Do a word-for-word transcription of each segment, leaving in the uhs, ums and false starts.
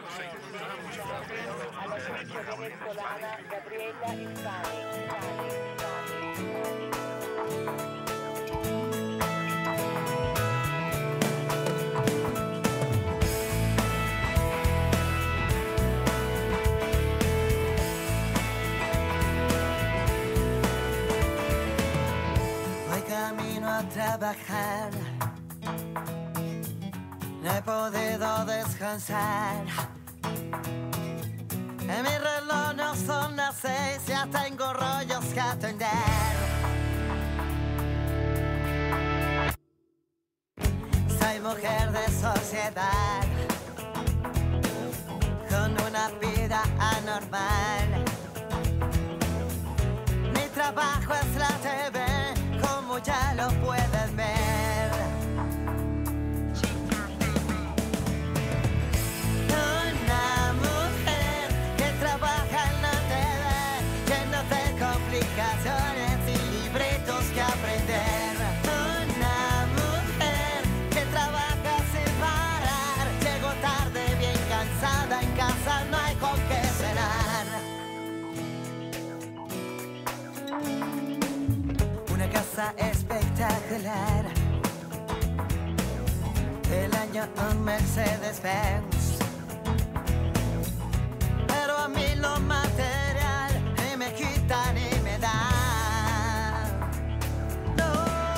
All'attrice venezolana Gabriella Infani. Infani, Infani, Voy camino a trabajar, no he podido descansar. En mi reloj no son las seis, ya tengo rollos que atender. Soy mujer de sociedad, con una vida anormal. Mi trabajo es la T V, como ya lo pueden ver. Una mujer que trabaja en la T V, lleno de complicaciones y libretos que aprender. Una mujer que trabaja sin parar, llego tarde bien cansada, en casa no hay con qué cenar. Una casa espectacular, el año un Mercedes-Benz, pero a mí lo material ni me quita ni me da. No,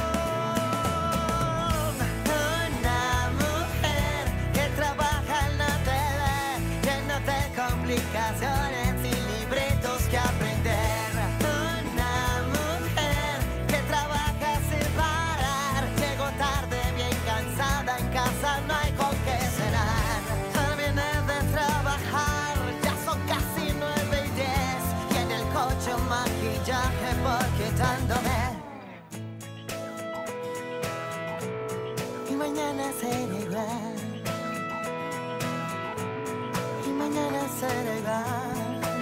una mujer que trabaja en la T V, lleno de complicaciones y libretos que aprender. No hay con qué cenar. Terminé de trabajar, ya son casi nueve y diez, y en el coche un maquillaje por quitándome. Y mañana será igual, y mañana será igual.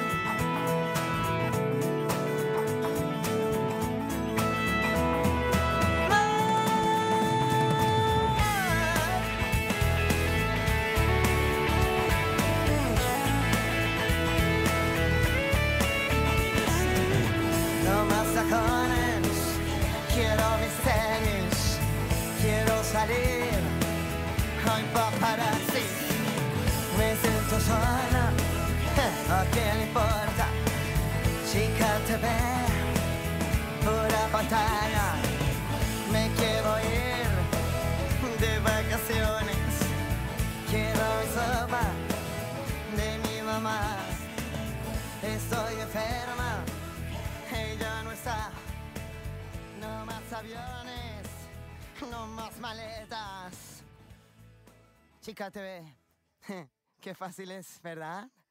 Quiero mis tenis, quiero salir, hoy paparazzi. Me siento sola, ¿a quién le importa? Chica T V, pura pantalla. Me quiero ir de vacaciones, quiero mi sopa de mi mamá. Estoy enferma, ella no está. No más aviones, no más maletas. Chica T V, qué fácil es, ¿verdad?